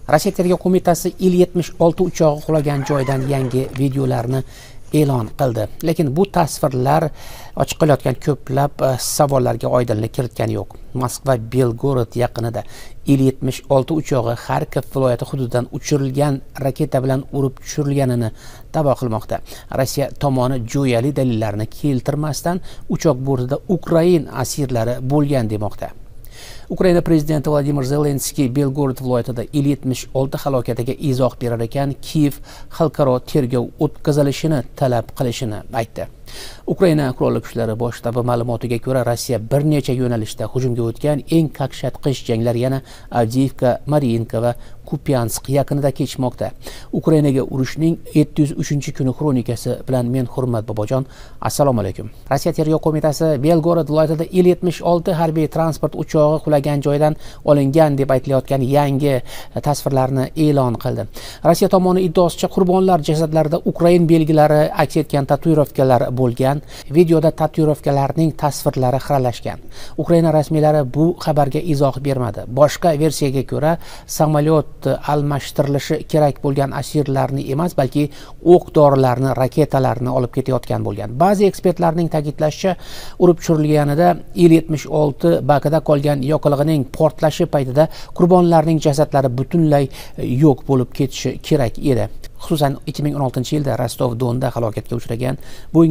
Rossiya Tergov qo'mitasi Il-76 uchog'i qulagan joydan yangi videolarni e'lon qildi. Lekin bu tasvirlar ochiq qolayotgan ko'plab savollarga oydinlik kiritgani yo'q. Moskva Belgorod yaqinida Il-76 uchog'i Xarkov viloyati hududidan uchirilgan raketa bilan urib tushirilganini da'vo qilmoqda. Rossiya tomoni jo'yali dalillarni keltirmasdan uchoq bortida Ukrain asirlari bo'lgan demoqda. Ukraina prezidenti Vladimir Zelenskiy Belgorod viloyatida Il-76 halokatiga izoh berar ekan, Kiyev xalqaro tergov o'tkazilishini talab qilishini aytdi. Ukraina qurolli kuchlari bosh shtabi ma'lumotiga ko'ra, Rossiya bir necha yo'nalishda hujumga o'tgan, eng qaqshatqich janglar yana Avdiivka, Mariinka va Kupyansk yaqinida kechmoqda. Ukrainaga urushning 703-kuni kronikasi bilan men Hurmat Bobojon. Assalomu alaykum. Rossiya Tergov qo'mitasi Belgorod viloyatida Il-76 harbiy transport uchog'i qulagan joydan olingan deb aytilayotgan yangi tasvirlarni e'lon qildi. Rossiya tomoni iddaosicha qurbonlar jasadlarida Ukrain belgilari aks etgan tatuirovkalar bo'lgan. Videoda tatuirovkalarning tasvirlari xiralashgan. Ukraina rasmiylari bu xabarga izoh bermadi. Boshqa versiyaga ko'ra, samolyot almashtirilishi kerak bo'lgan asirlarni emas, balki o'q-dorilarni, raketalarni olib ketayotgan bo'lgan. Ba'zi ekspertlarning ta'kidlashicha, urib tushirilganida Il-76 bakida qolgan yoqilg'ining portlashi paytida qurbonlarning jasadlari butunlay yo'q bo'lib ketishi kerak edi. Xususan 2016-yilda Rostov-Donda halokatga uchragan Boeing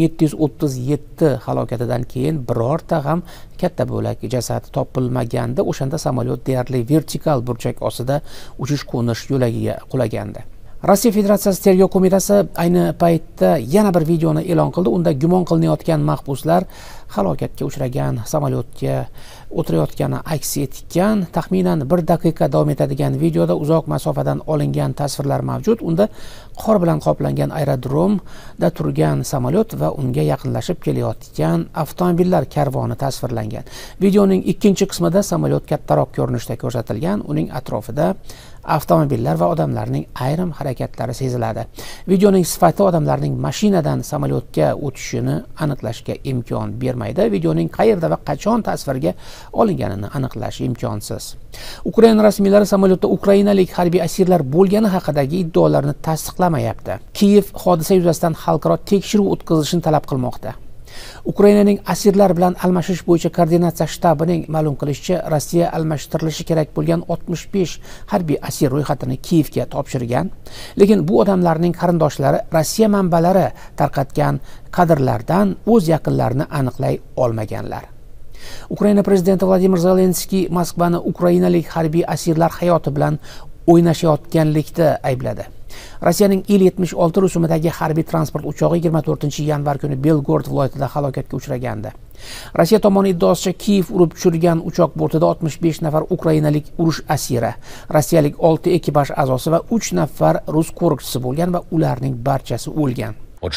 737 halokatidan keyin birorta ham katta bo'lak jasad topilmaganda, o'shanda samolyot deyarli vertikal burchak ostida uchish-qo'nish yo'lagiga qulagandi. Rossiya Federatsiyasi Tergov qo'mitasi ayni paytda yana bir videoni e'lon qildi. Unda gumon qilinayotgan mahbuslar halokatga uchragan samolyotga o'tirayotgani aks etgan. Taxminan 1 daqiqa davom etadigan videoda uzoq masofadan olingan tasvirlar mavjud. Unda qor bilan qoplangan aerodromda turgan samolyot va unga yaqinlashib kelayotgan avtomobillar karvoni tasvirlangan. Videoning ikkinchi qismida samolyot kattaroq ko'rinishda ko'rsatilgan. Uning atrofida avtomobillar va odamlarning ayrim harakatlari seziladi. Videoning sifati odamlarning mashinadan samolyotga o'tishini aniqlashga imkon bermaydi. Videoning qayerda va qachon tasvirga olinganini aniqlash imkonsiz. Ukraina rasmiylari samolyotda ukrainalik harbiy asirlar bo'lgani haqidagi iddaolarni tasdiqlamayapti. Kiyev hodisa yuzasidan xalqaro tekshiruv o'tkazilishini talab qilmoqda. Ukrainaning asirlar bilan almashish bo'yicha koordinatsiya shtabining ma'lum qilishicha, Rossiya almashtirilishi kerak bo'lgan 65 harbiy asir ro'yxatini Kiyevga topshirgan. Lekin bu odamlarning qarindoshlari Rossiya manbalari tarqatgan kadrlardan o'z yaqinlarini aniqlay olmaganlar. Ukraina prezidenti Vladimir Zelenskiy Moskvani ukrainalik harbiy asirlar hayoti bilan o'ynashayotganlikda aybladi. Rossiyaning Il-76 rusumidagi harbiy transport uchog'i 24-yanvar kuni Belgorod viloyatida halokatga uchragandi. Rossiya tomoni iddaosicha, Kiyev urib tushirgan uchoq bortida 65 nafar ukrainalik urush asiri, rossiyalik 6 ekipaj a'zosi va 3 nafar rus qo'riqchisi bo'lgan va ularning barchasi o'lgan.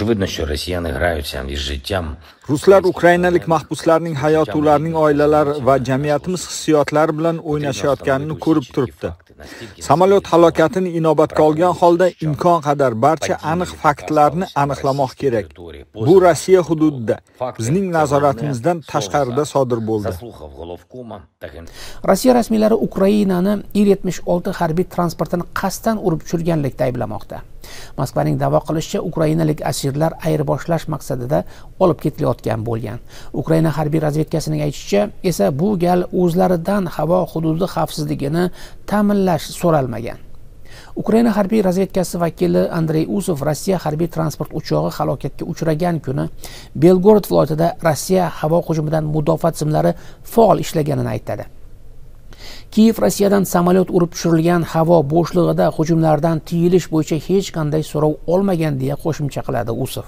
Ruslar ukrainalik mahbuslarning hayoti, ularning oilalari va jamiyatimiz hissiyotlari bilan o'ynashayotganini ko'rib turibdi. Samolyot halokatini inobatga olgan holda imkon qadar barcha aniq faktlarni aniqlamoq kerak. Bu Rossiya hududida, bizning nazoratimizdan tashqarida sodir bo'ldi. Rossiya rasmiylari Ukrainani Il-76 harbiy transportini qasddan urib tushirganlikda ayblamoqda. Moskvaning da'vo qilishicha, ukrainalik asirlar ayirboshlash maqsadida olib ketilayotgan bo'lgan. Ukraina harbiy razvedkasining aytishicha esa, bu gal o'zlaridan havo hududi xavfsizligini ta'minlash so'ralmagan. Ukraina harbiy razvedkasi vakili Andrey Usov Rossiya harbiy transport uchog'i halokatga uchragan kuni Belgorod viloyatida Rossiya havo hujumidan mudofaa tizimlari faol ishlaganini aytadi. Kiyev Rossiyadan samolyot urib tushirilgan havo bo'shlig'ida hujumlardan tiyilish bo'yicha hech qanday so'rov olmagan deya qo'shimcha qiladi Usov.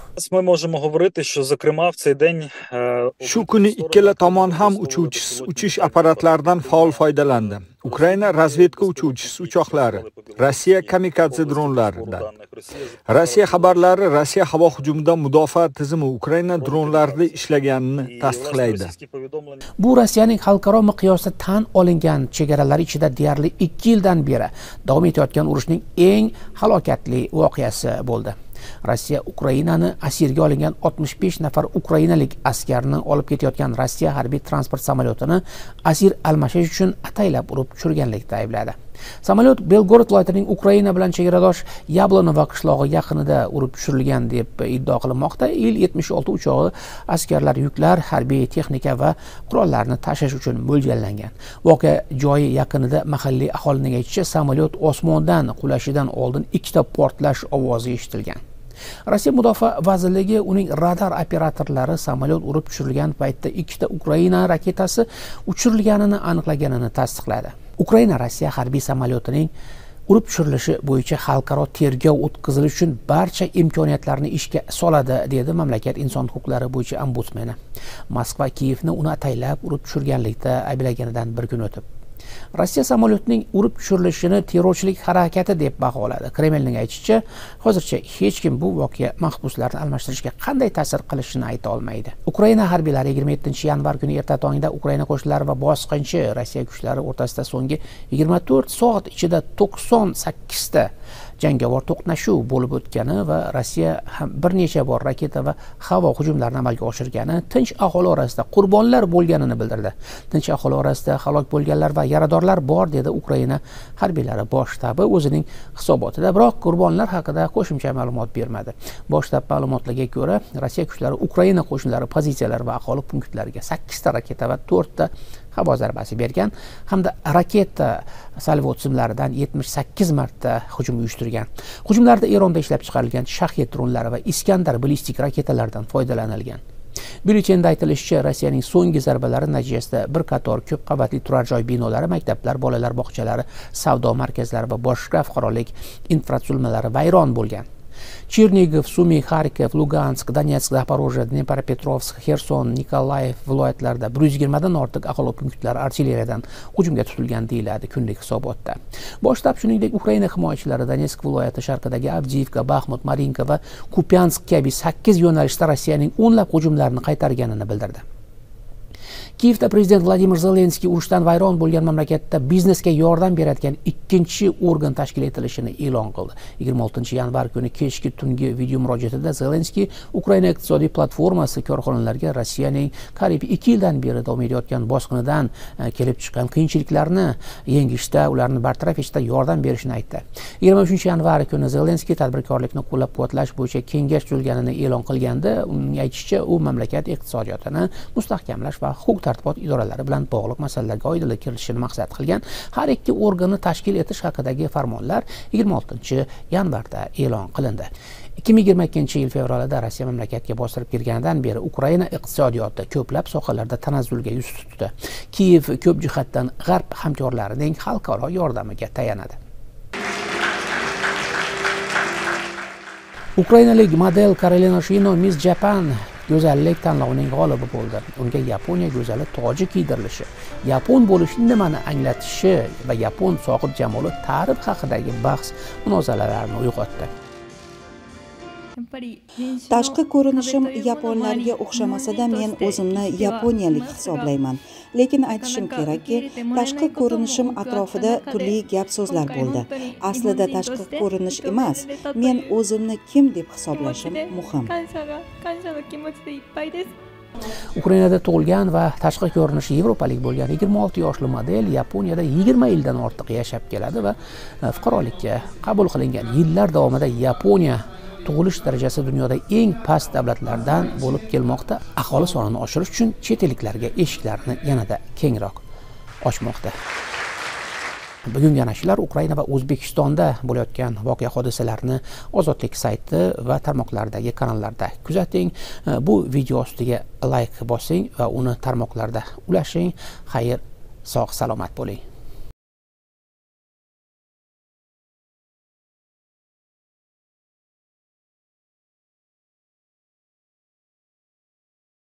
Shu kuni ikkala tomon ham uchuvchisiz uchish apparatlaridan faol foydalandi. Ukraina razvedka uchuvchisi uchoqlari, Rossiya kamikadze dronlaridan. Rossiya xabarlari Rossiya havo hujumidan mudofaa tizimi Ukraina dronlarida ishlaganini tasdiqlaydi. Bu Rossiyaning xalqaro miqyosda tan olingan chegaralar ichida deyarli 2 yildan beri davom etayotgan urushning eng halokatli voqeasi bo'ldi. Rossiya Ukrainani asirga olingan 65 nafar ukrainalik askarni olib ketayotgan Rossiya harbiy transport samolyotini asir almashish uchun ataylab urib tushirganlikda aybladi. Samolyot Belgorod viloyatining Ukraina bilan chegaradosh Yablonova qishlog'i yaqinida urib tushirilgan deb iddia qilinmoqda. Il-76 uchog'i askarlar, yuklar, harbiy texnika va qurollarni tashish uchun mo'ljallangan. Voqea joyi yaqinida mahalliy aholining aytishicha, samolyot osmondan qulashidan oldin ikkita portlash ovozi eshitilgan. Rossiya Mudofaa vazirligi uning radar operatorlari samolyot urib tushirilgan paytda ikkita Ukraina raketasi uchirilganini aniqlaganini tasdiqladi. Ukraina Rossiya harbiy samolyotining urib tushirilishi bo'yicha xalqaro tergov o'tkazilishi uchun barcha imkoniyatlarni ishga soladi, dedi mamlakat inson huquqlari bo'yicha ombudsmani. Moskva Kiyevni uni ataylab urib tushirganlikda ayblaganidan bir kun o'tib Rossiya samolyotining urib tushirilishini terrorchilik harakati deb baholadi. Kremlning aytishicha, hozircha hech kim bu voqea mahbuslarni almashtirishga qanday ta'sir qilishini ayta olmaydi. Ukraina harbiylari 27-yanvar kuni erta tongda Ukraina qo'shinlari va bosqinchi Rossiya kuchlari o'rtasida so'nggi 24 soat ichida 98 ta jangovar to'qnashuv bo'lib o'tgani va Rossiya ham bir necha bor raketa va havo hujumlarini amalga oshirgani, tinch aholi orasida qurbonlar bo'lganini bildirdi. Tinch aholi orasida halok bo'lganlar va yaradorlar bor, dedi Ukraina harbiylari bosh shtabi o'zining hisobotida, biroq qurbonlar haqida qo'shimcha ma'lumot bermadi. Bosh shtab ma'lumotlariga ko'ra, Rossiya kuchlari Ukraina qo'shinlari pozitsiyalari va aholi punktlariga 8 ta raketa va 4 ta havo zarbasi bergan hamda raketa salvo tizimlaridan 78 marta hujum uyushtirgan. Hujumlarda Eronda ishlab chiqarilgan Shahed dronlari va Iskandar ballistik raketalaridan foydalanilgan. Byulletenda aytilishicha, Rossiyaning so'nggi zarbalari natijasida bir qator ko'p qavatli turar joy binolari, maktablar, bolalar bog'chalari, savdo markazlari va boshqa fuqarolik infratuzilmalari vayron bo'lgan. Chernigov, Sumy, Kharkiv, Lugansk, Donetsk, Zaporojye, Dnepropetrovsk, Xerson, Nikolayev viloyatlarida 120 dan ortiq aholi punktlari artilleriyadan hujumga tutilgan deyiladi kunlik hisobotda. Bosh shtab shuningdek Ukraina himoyachilari Donetsk viloyati sharqidagi Avdiivka, Baxmut, Marinka va Kupyansk kabi 8 yo'nalishda Rossiyaning o'nlab hujumlarini qaytarganini bildirdi. Kiyevda prezident Vladimir Zelenskiy urushdan vayron bo'lgan mamlakatda biznesga yordam beradigan ikkinchi organ tashkil etilishini e'lon qildi. 26-yanvar kuni kechki tungi video murojaatida Zelenskiy Ukraina iqtisodiy platformasi korxonalarga Rossiyaning qariyb 2 yildan beri davom etayotgan bosqinidan kelib chiqqan qiyinchiliklarni yengishda, ularni bartaraf etishda yordam berishini aytdi. 23-yanvar kuni Zelenskiy tadbirkorlikni qo'llab-quvvatlash bo'yicha kengash tuzilganini e'lon qilganda, uning aytishicha, u mamlakat iqtisodiyotini mustahkamlash va huquq-tartibot idoralari bilan bog'liq masalalarga oydinlik kiritishni maqsad qilgan har ikki organni tashkil etish haqidagi farmonlar 26-yanvarda e'lon qilindi. 2022-yil fevralida Rossiya mamlakatga bostirib kirganidan beri Ukraina iqtisodiyoti ko'plab sohalarda tanazzulga yuz tutdi. Kiyev ko'p jihatdan g'arb hamkorlarining xalqaro yordamiga tayanadi. Ukrainalik model Karolina Shino Miss Japan go'zallik tanlovining g'olibi bo'ldi. Unga Yaponiya go'zali toji kiydirilishi, yapon bo'lish nimani anglatishi va yapon sohib jamoli ta'rif haqidagi bahs munozaralarni uyg'otdi. Tashqi ko'rinishim yaponlarga o'xshamasa-da, men o'zimni yaponiyalik hisoblayman. Lekin aytishim kerakki, tashqi ko'rinishim atrofida turli gap-so'zlar bo'ldi. Aslida tashqi ko'rinish emas, men o'zimni kim deb hisoblashim muhim. Ukrainada tug'ilgan va tashqi ko'rinishi yevropalik bo'lgan 26 yoshli model Yaponiyada 20 yildan ortiq yashab keladi va fuqarolikka qabul qilingan yillar davomida Yaponiya tug'ilish darajasi dunyoda eng past davlatlardan bo'lib kelmoqda. Aholi sonini oshirish uchun chet elliklarga eshiklarni yanada kengroq ochmoqda. Bugungi ana shular Ukraina va O'zbekistonda bo'layotgan voqea hodisalarni Ozodlik sayti va tarmoqlardagi kanallarda kuzating. Bu video ostiga like bosing va uni tarmoqlarda ulashing. Xayr, sog' salomat bo'ling.